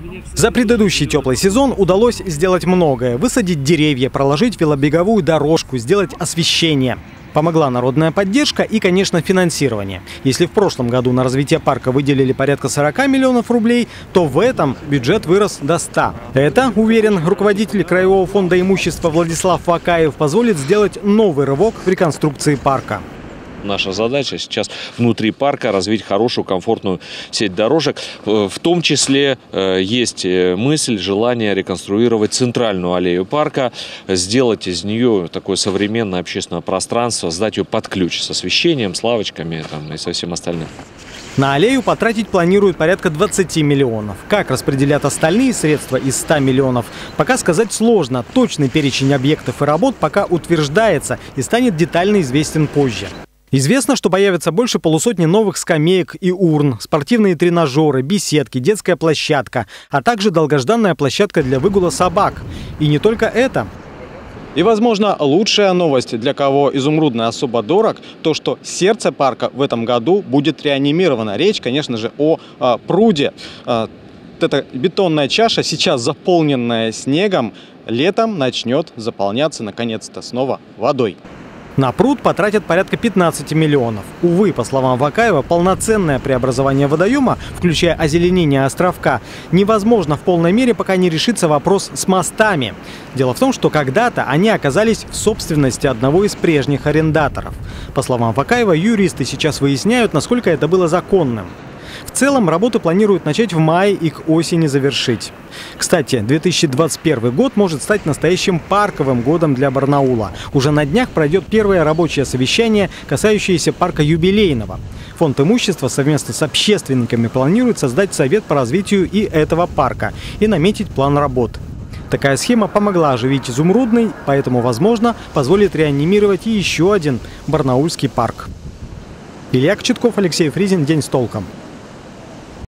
За предыдущий теплый сезон удалось сделать многое. Высадить деревья, проложить велобеговую дорожку, сделать освещение. Помогла народная поддержка и, конечно, финансирование. Если в прошлом году на развитие парка выделили порядка 40 миллионов рублей, то в этом бюджет вырос до 100. Это, уверен руководитель Краевого фонда имущества Владислав Вакаев, позволит сделать новый рывок в реконструкции парка. Наша задача сейчас внутри парка развить хорошую, комфортную сеть дорожек. В том числе есть мысль, желание реконструировать центральную аллею парка, сделать из нее такое современное общественное пространство, сдать ее под ключ с освещением, с лавочками и со всем остальным. На аллею потратить планируют порядка 20 миллионов. Как распределят остальные средства из 100 миллионов, пока сказать сложно. Точный перечень объектов и работ пока утверждается и станет детально известен позже. Известно, что появится больше полусотни новых скамеек и урн, спортивные тренажеры, беседки, детская площадка, а также долгожданная площадка для выгула собак. И не только это. И, возможно, лучшая новость, для кого изумрудный особо дорог, то, что сердце парка в этом году будет реанимировано. Речь, конечно же, о пруде. Эта бетонная чаша, сейчас заполненная снегом, летом начнет заполняться наконец-то снова водой. На пруд потратят порядка 15 миллионов. Увы, по словам Вакаева, полноценное преобразование водоема, включая озеленение островка, невозможно в полной мере, пока не решится вопрос с мостами. Дело в том, что когда-то они оказались в собственности одного из прежних арендаторов. По словам Вакаева, юристы сейчас выясняют, насколько это было законным. В целом, работы планируют начать в мае и к осени завершить. Кстати, 2021 год может стать настоящим парковым годом для Барнаула. Уже на днях пройдет первое рабочее совещание, касающееся парка юбилейного. Фонд имущества совместно с общественниками планирует создать совет по развитию и этого парка и наметить план работ. Такая схема помогла оживить Изумрудный, поэтому, возможно, позволит реанимировать и еще один барнаульский парк. Илья Кочетков, Алексей Фризин. День с толком.